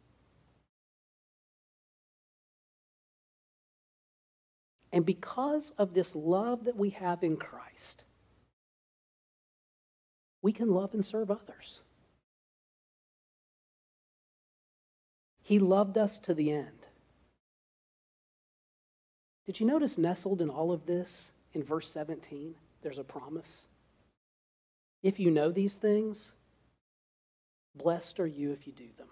And because of this love that we have in Christ, we can love and serve others. He loved us to the end. Did you notice nestled in all of this, in verse 17, there's a promise? If you know these things, blessed are you if you do them.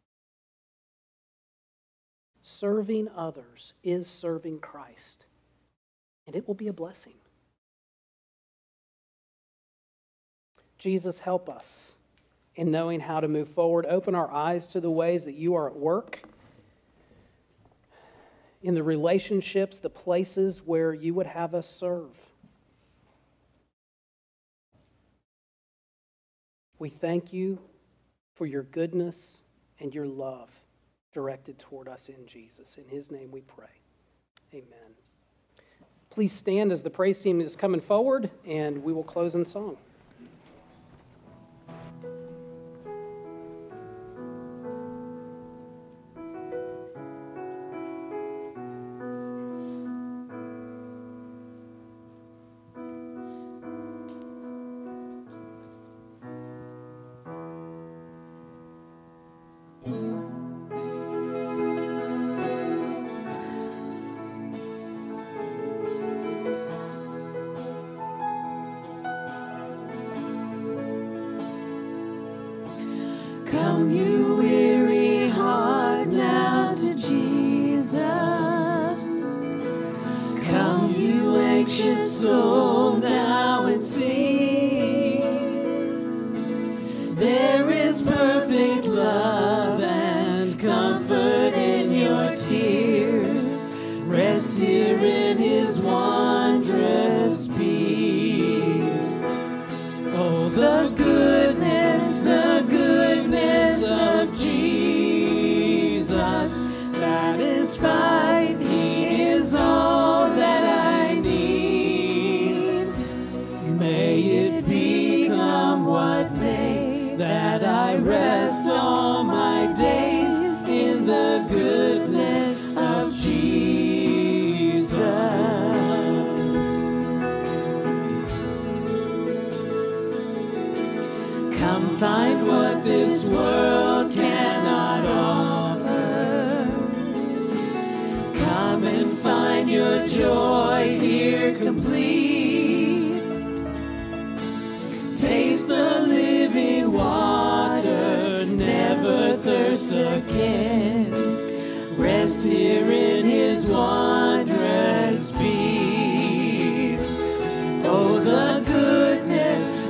Serving others is serving Christ, and it will be a blessing. Jesus, help us in knowing how to move forward. Open our eyes to the ways that you are at work, in the relationships, the places where you would have us serve. We thank you for your goodness and your love directed toward us in Jesus. In His name we pray. Amen. Please stand as the praise team is coming forward, and we will close in song. Come, you weary heart, now to Jesus. Come, you anxious soul, now and see. There is perfect love and comfort in your tears. Rest here in His wondrous peace. Oh, the goodness of this world cannot offer. Come and find your joy here complete. Taste the living water, never thirst again. Rest here in his wondrous peace. Oh, the goodness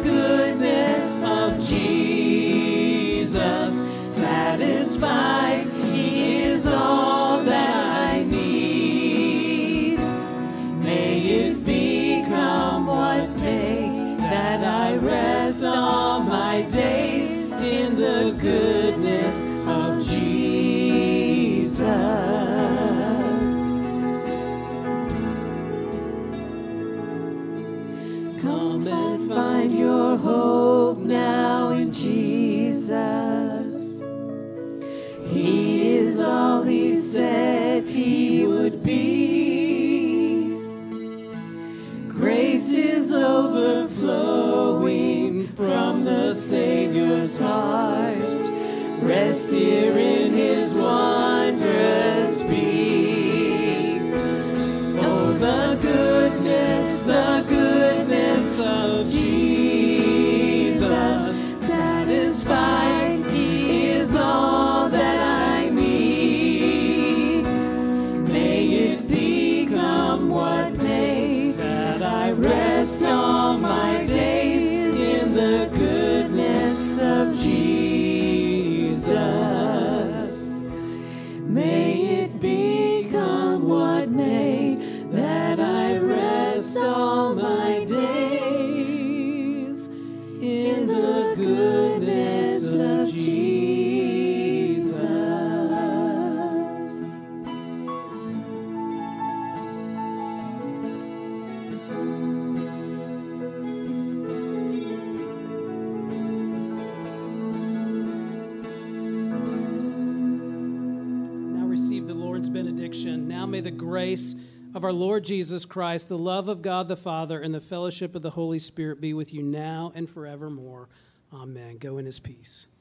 of Jesus. Satisfied, he is all that I need. May it become what may, that I rest all my days in the goodness of Jesus. Come and find your hope now in Jesus. He is all he said he would be. Grace is overflowing from the Savior's heart. Rest here in his wondrous peace. Oh, the goodness of Jesus. Satisfied, he is all that I need. May it become what may, that I rest all my days in the goodness of Jesus. May it become what may, that I rest all my days in the goodness of Jesus. Now receive the Lord's benediction. Now may the grace of our Lord Jesus Christ, the love of God the Father, and the fellowship of the Holy Spirit be with you now and forevermore. Amen. Go in his peace.